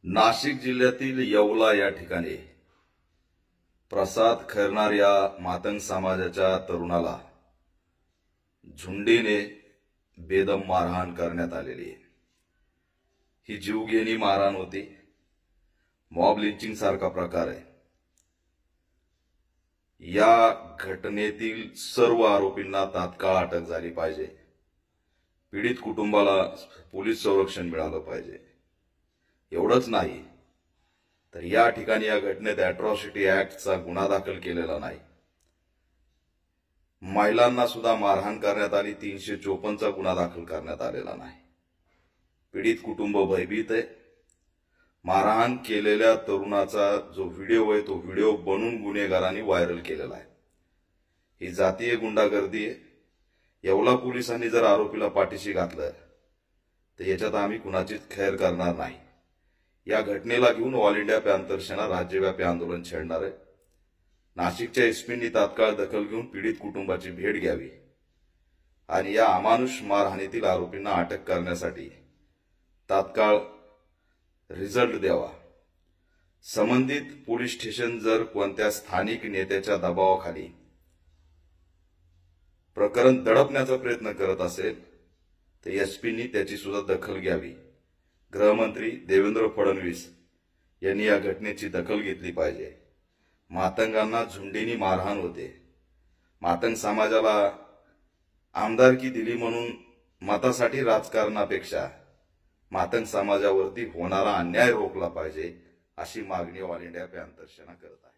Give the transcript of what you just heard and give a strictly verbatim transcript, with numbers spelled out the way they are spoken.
नाशिक जिल्ह्यातील येवला या ठिकाणी प्रसाद खैरनार या मातंग समाजाच्या तरुणाला झुंडीने बेदम मारहाण करण्यात आलेली आहे। ही जीवघेणी मारहाण होती, मॉब लिंचिंग सारखा प्रकार आहे। या घटनेतील सर्व आरोपींना तात्काळ अटक झाली पाहिजे। पीडित कुटुंबाला पोलीस संरक्षण मिळालं पाहिजे। एवढंच नाही तर या ठिकाणी या घटनेत अॅट्रॉसिटी ऍक्टचा गुन्हा दाखल केलेला नाही। महिलांना सुद्धा मारहाण करण्यात आली, तीनशे चोपन्नचा गुन्हा दाखल करण्यात आलेला नाही। पीडित कुटुंब भयभीत आहे। मारहाण केलेल्या तरुणाचा जो व्हिडिओ आहे तो व्हिडिओ बनवून गुन्हेगारांनी व्हायरल केलेला आहे। ही जातीय गुंडागर्दी आहे। येवला पोलिसांनी जर आरोपीला पाठीशी घातलं तर याच्यात आम्ही कुणाचीच खैर करणार नाही। या घटनेला घेऊन ऑल इंडिया पॅंथर सेना राज्यव्यापी आंदोलन छेडणार आहे। नाशिकच्या एसपींनी तात्काळ दखल घेऊन पीडित कुटुंबाची भेट घ्यावी आणि या अमानुष मारहाणीतील आरोपींना अटक करण्यासाठी तात्काळ रिझल्ट द्यावा। संबंधित पोलीस स्टेशन जर कोणत्या स्थानिक नेत्याच्या दबावाखाली प्रकरण दडपण्याचा प्रयत्न करत असेल तर एसपींनी त्याची सुद्धा दखल घ्यावी। गृहमंत्री देवेंद्र फडणवीस यांनी या घटनेची दखल घेतली पाहिजे। मातंगांना झुंडीनी मारहाण होते। मातंग समाजाला आमदारकी दिली म्हणून मतासाठी राजकारणापेक्षा मातंग समाजावरती होणारा अन्याय रोखला पाहिजे, अशी मागणी ऑल इंडिया पॅंथर सेना करत आहे।